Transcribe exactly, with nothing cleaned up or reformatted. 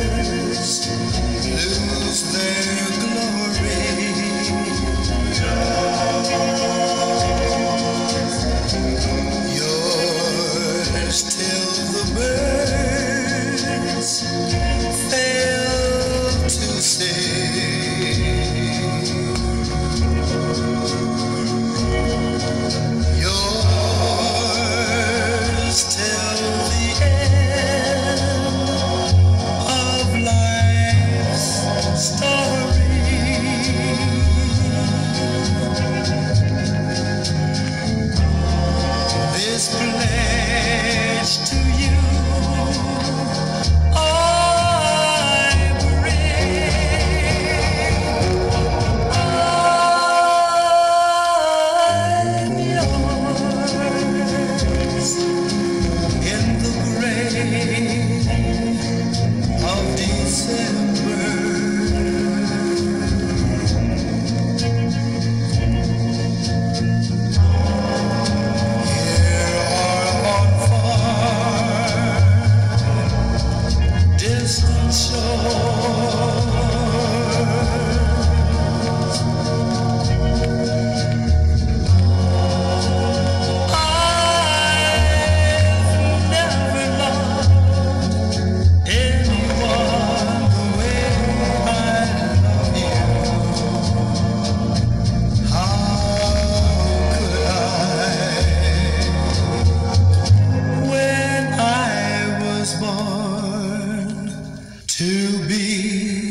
lose their glory. Yours till the birds fail to sing. Yours till the end of life's story. This pledge to you I bring. I'm yours in the gray of December. Here are on far distant shores, I've never loved anyone the way I love you. How could I, when I was born to be